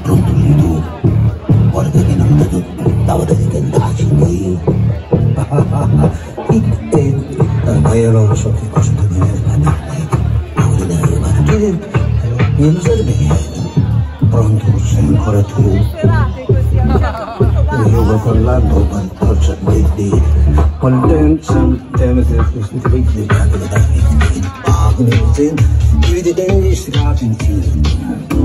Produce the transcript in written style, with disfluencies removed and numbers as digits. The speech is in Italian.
pronto tu, guarda che non vedo tavola di tentacoli. Ma io non so che cosa tu mi viene da dire, ma io lo sarebbe pronto sei ancora tu. Io vado parlando qualcosa di qual dance and